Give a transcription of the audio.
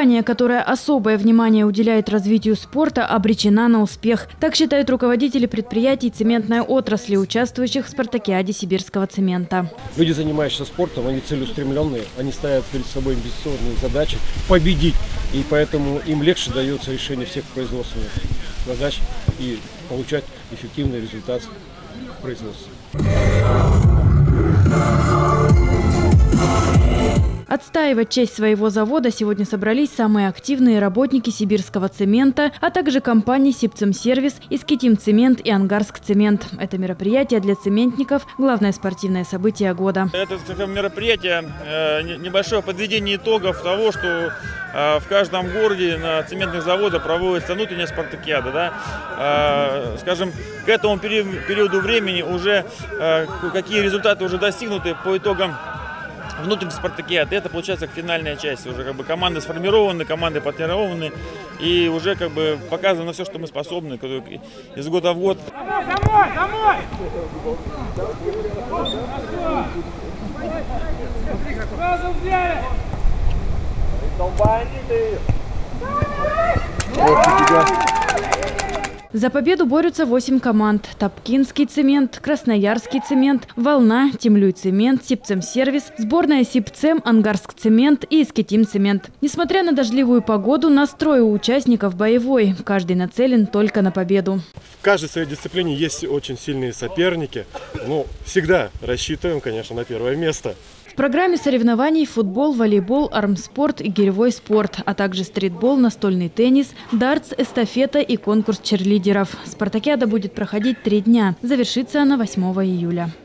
Компания, которая особое внимание уделяет развитию спорта, обречена на успех. Так считают руководители предприятий цементной отрасли, участвующих в спартакиаде сибирского цемента. Люди, занимающиеся спортом, они целеустремленные, они ставят перед собой инвестиционные задачи победить. И поэтому им легче дается решение всех производственных задач и получать эффективный результат производства. Отстаивать честь своего завода сегодня собрались самые активные работники сибирского цемента, а также компании «Сибцемсервис», «Искитимцемент» и «Ангарскцемент». Это мероприятие для цементников – главное спортивное событие года. Это мероприятие небольшое подведение итогов того, что в каждом городе на цементных заводах проводится внутренняя спартакиада. Да? Скажем, к этому периоду времени уже какие результаты уже достигнуты по итогам внутренних спартакиад. Это получается как финальная часть. Уже как бы команды сформированы, команды потренированы и уже как бы показано все, что мы способны из года в год. Домой! За победу борются 8 команд. Топкинский цемент, Красноярский цемент, Волна, Темлюй-цемент, Сибцемсервис, сборная Сибцем, Ангарскцемент и Искитимцемент. Несмотря на дождливую погоду, настрой у участников боевой. Каждый нацелен только на победу. В каждой своей дисциплине есть очень сильные соперники. Но всегда рассчитываем, конечно, на первое место. В программе соревнований футбол, волейбол, армспорт и гиревой спорт, а также стритбол, настольный теннис, дартс, эстафета и конкурс черлидеров. Спартакиада будет проходить 3 дня. Завершится она 8 июля.